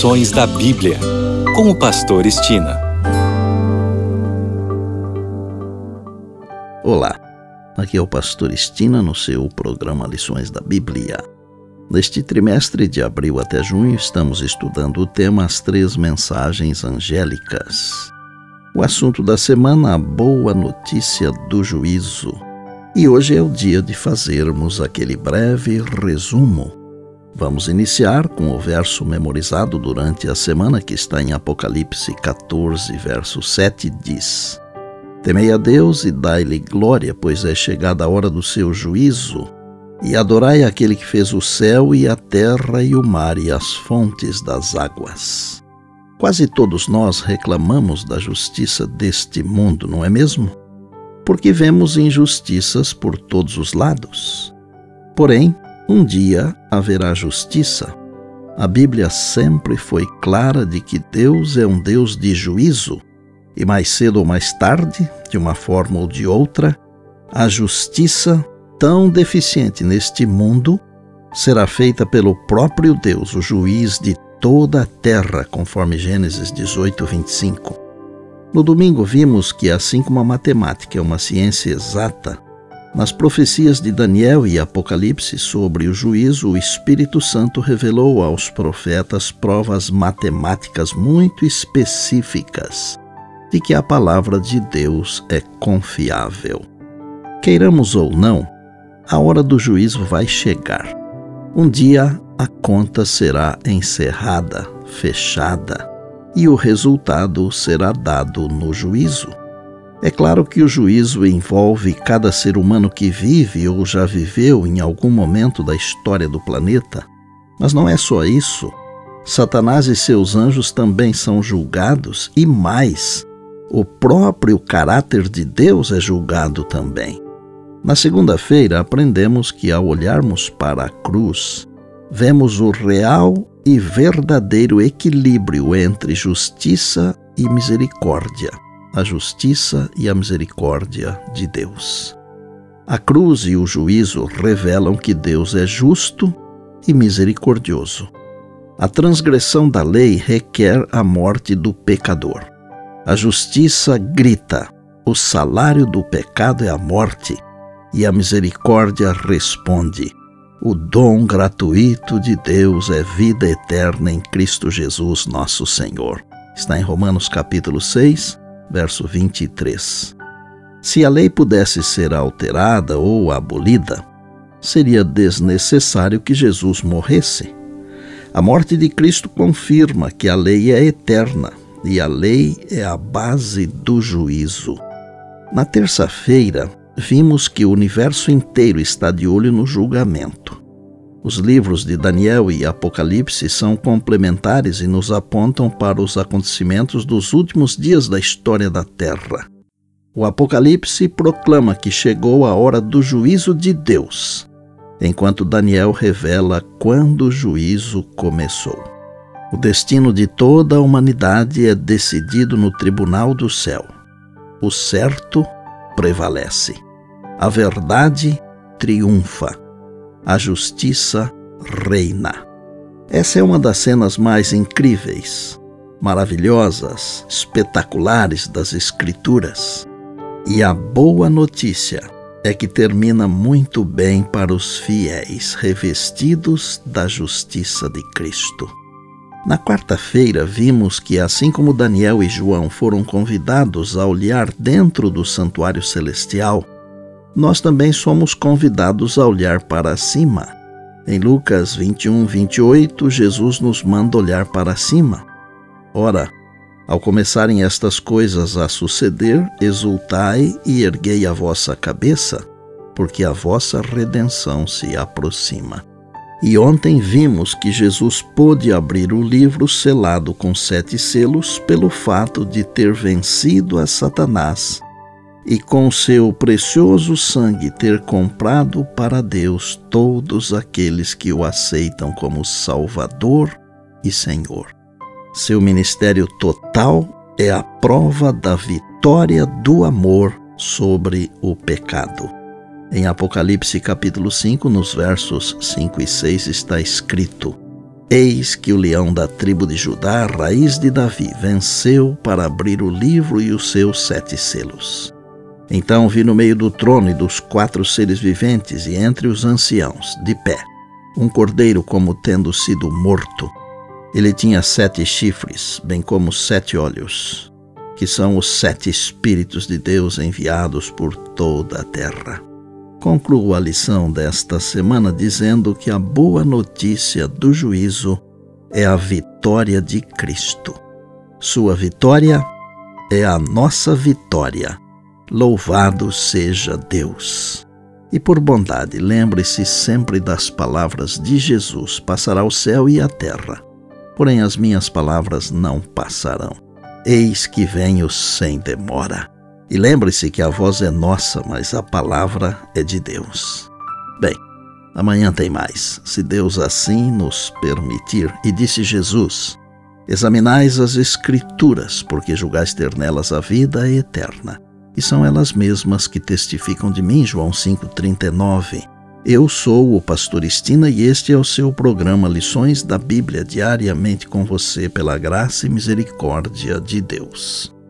Lições da Bíblia, com o pastor Estina. Olá, aqui é o pastor Estina no seu programa Lições da Bíblia. Neste trimestre de abril até junho estamos estudando o tema As Três Mensagens Angélicas. O assunto da semana, a boa notícia do juízo. E hoje é o dia de fazermos aquele breve resumo. Vamos iniciar com o verso memorizado durante a semana, que está em Apocalipse 14, verso 7, diz: Temei a Deus e dai-lhe glória, pois é chegada a hora do seu juízo, e adorai aquele que fez o céu e a terra e o mar e as fontes das águas. Quase todos nós reclamamos da justiça deste mundo, não é mesmo? Porque vemos injustiças por todos os lados. Porém, um dia haverá justiça. A Bíblia sempre foi clara de que Deus é um Deus de juízo, e mais cedo ou mais tarde, de uma forma ou de outra, a justiça tão deficiente neste mundo será feita pelo próprio Deus, o juiz de toda a terra, conforme Gênesis 18, 25. No domingo vimos que, assim como a matemática é uma ciência exata, nas profecias de Daniel e Apocalipse sobre o juízo, o Espírito Santo revelou aos profetas provas matemáticas muito específicas de que a palavra de Deus é confiável. Queiramos ou não, a hora do juízo vai chegar. Um dia a conta será encerrada, fechada, e o resultado será dado no juízo. É claro que o juízo envolve cada ser humano que vive ou já viveu em algum momento da história do planeta, mas não é só isso. Satanás e seus anjos também são julgados e mais, o próprio caráter de Deus é julgado também. Na segunda-feira aprendemos que ao olharmos para a cruz, vemos o real e verdadeiro equilíbrio entre justiça e misericórdia. A justiça e a misericórdia de Deus. A cruz e o juízo revelam que Deus é justo e misericordioso. A transgressão da lei requer a morte do pecador. A justiça grita: o salário do pecado é a morte, e a misericórdia responde: o dom gratuito de Deus é vida eterna em Cristo Jesus, nosso Senhor. Está em Romanos capítulo 6, verso 23. Se a lei pudesse ser alterada ou abolida, seria desnecessário que Jesus morresse. A morte de Cristo confirma que a lei é eterna e a lei é a base do juízo. Na terça-feira, vimos que o universo inteiro está de olho no julgamento. Os livros de Daniel e Apocalipse são complementares e nos apontam para os acontecimentos dos últimos dias da história da Terra. O Apocalipse proclama que chegou a hora do juízo de Deus, enquanto Daniel revela quando o juízo começou. O destino de toda a humanidade é decidido no tribunal do céu. O certo prevalece. A verdade triunfa. A justiça reina. Essa é uma das cenas mais incríveis, maravilhosas, espetaculares das Escrituras. E a boa notícia é que termina muito bem para os fiéis, revestidos da justiça de Cristo. Na quarta-feira vimos que, assim como Daniel e João foram convidados a olhar dentro do santuário celestial, nós também somos convidados a olhar para cima. Em Lucas 21, 28, Jesus nos manda olhar para cima. Ora, ao começarem estas coisas a suceder, exultai e erguei a vossa cabeça, porque a vossa redenção se aproxima. E ontem vimos que Jesus pôde abrir o livro selado com 7 selos pelo fato de ter vencido a Satanás e com seu precioso sangue ter comprado para Deus todos aqueles que o aceitam como Salvador e Senhor. Seu ministério total é a prova da vitória do amor sobre o pecado. Em Apocalipse capítulo 5, nos versos 5 e 6, está escrito: Eis que o leão da tribo de Judá, raiz de Davi, venceu para abrir o livro e os seus 7 selos. Então vi no meio do trono e dos 4 seres viventes e entre os anciãos, de pé, um cordeiro como tendo sido morto. Ele tinha 7 chifres, bem como 7 olhos, que são os 7 Espíritos de Deus enviados por toda a terra. Concluo a lição desta semana dizendo que a boa notícia do juízo é a vitória de Cristo. Sua vitória é a nossa vitória. Louvado seja Deus! E por bondade, lembre-se sempre das palavras de Jesus: passará o céu e a terra, porém as minhas palavras não passarão. Eis que venho sem demora. E lembre-se que a voz é nossa, mas a palavra é de Deus. Bem, amanhã tem mais, se Deus assim nos permitir. E disse Jesus: examinais as Escrituras, porque julgais ter nelas a vida eterna. E são elas mesmas que testificam de mim. João 5,39. Eu sou o pastor Estina e este é o seu programa Lições da Bíblia, diariamente com você pela graça e misericórdia de Deus.